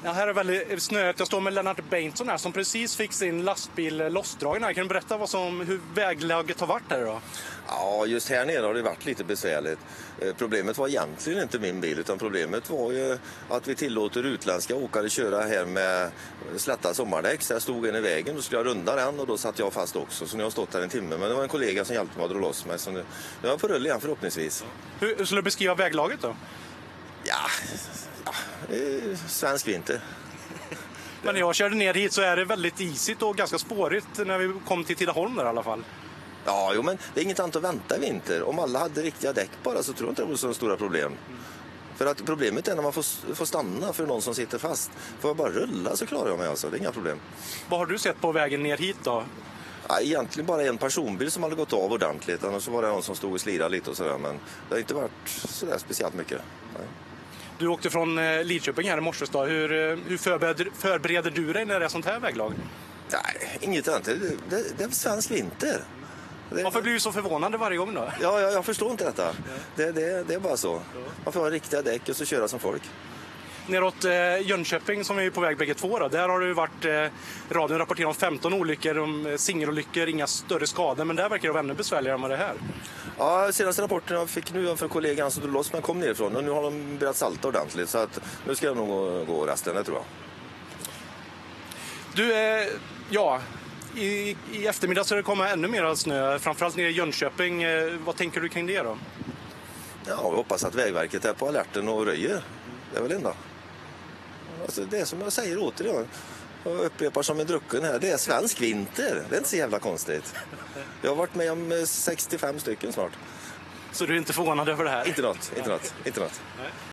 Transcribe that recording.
Ja, här är väldigt snöigt. Jag står med Lennart Bengtsson här som precis fick sin lastbil lossdragen här. Kan du berätta hur väglaget har varit här idag? Ja, just här nere har det varit lite besvärligt. Problemet var egentligen inte min bil, utan problemet var ju att vi tillåter utländska åkare köra här med slätta sommardäck. Så jag stod en i vägen och skulle jag runda den och då satt jag fast också. Så nu har jag stått här en timme, men det var en kollega som hjälpte mig att dra loss mig. Så nu är jag på rull igen förhoppningsvis. Hur skulle du beskriva väglaget då? Ja, svensk vinter. Men när jag körde ner hit så är det väldigt isigt och ganska spårigt när vi kom till Tidaholm där i alla fall. Ja, men det är inget annat att vänta i vinter. Om alla hade riktiga däck bara så tror jag inte det var så stora problem. För att problemet är när man får stanna för någon som sitter fast. Får jag bara rulla så klarar jag mig alltså, det är inga problem. Vad har du sett på vägen ner hit då? Ja, egentligen bara en personbil som hade gått av ordentligt. Annars var det någon som stod och slirade lite och sådär. Men det har inte varit sådär speciellt mycket. Nej. Du åkte från Lidköping här i morse då. Hur förbereder du dig när det är sånt här väglag? Nej, inget annat. Det är svensk vinter. Varför blir du så förvånad varje gång då? Ja, jag förstår inte detta. Det är bara så. Man får ha riktiga däck och så köra som folk. Neråt Jönköping som är på väg bägge två då, där har det varit radion rapporterar om 15 olyckor, om singelolyckor, inga större skador, men där verkar det vara ännu besvärligare än vad det här. Ja, senaste rapporten jag fick nu för kollegan som drog loss men kom nerifrån och nu har de börjat salta ordentligt så att nu ska jag nog gå resten, det tror jag. Du, i eftermiddag så det kommer ännu mer snö, framförallt nere i Jönköping. Vad tänker du kring det då? Ja, jag hoppas att Vägverket är på alerten och röjer. Det är väl enda. Alltså, det är som jag säger återigen. Jag upprepar som en drucken här. Det är svensk vinter. Det är inte så jävla konstigt. Jag har varit med om 65 stycken snart. Så du är inte förvånad över det här? Inte något.